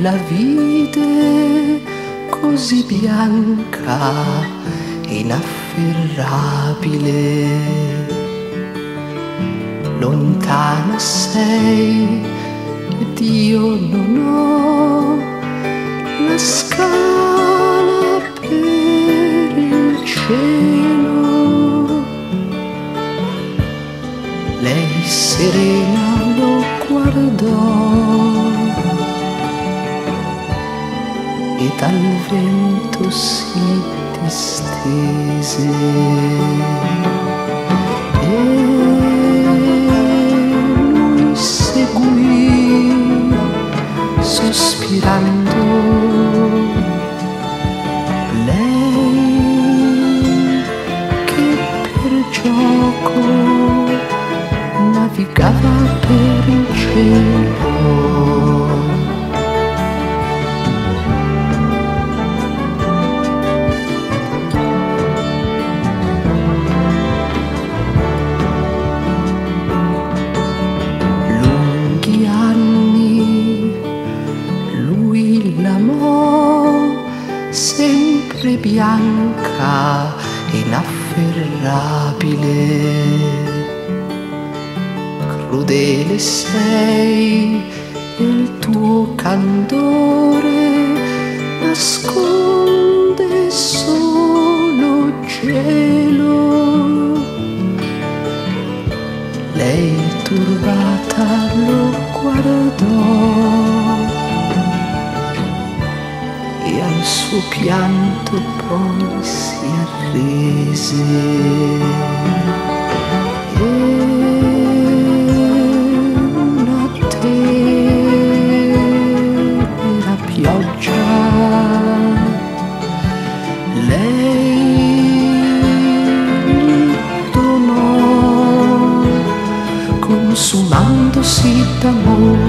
la vide così bianca e inafferrabile. Lontana sei ed io non ho la scala per il cielo. Lei serena lo guardò e dal vento si distese. E lui seguì sospirando. Lei che per gioco navigava per il cielo. Lunghi anni lui l'amò, sempre bianca e inafferrabile. Crudele sei e il tuo candore nasconde solo gelo. Lei turbata lo guardò e al suo pianto poi si arrese. Pioggia, lei donò, consumandosi d'amore.